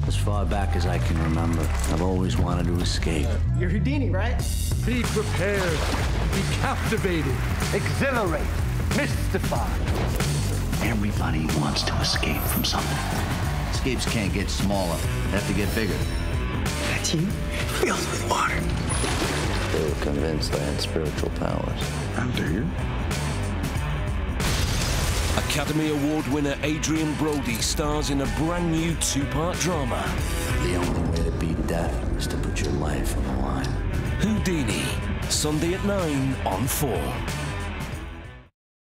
As far back as I can remember, I've always wanted to escape. You're Houdini, right? Be prepared. Be captivated. Exhilarate. Mystify. Everybody wants to escape from something. Escapes can't get smaller. They have to get bigger. That team filled with water. They were convinced I had spiritual powers. And do you? Academy Award winner Adrien Brody stars in a brand new two-part drama. The only way to beat death is to put your life on the line. Houdini, Sunday at 9 on 4.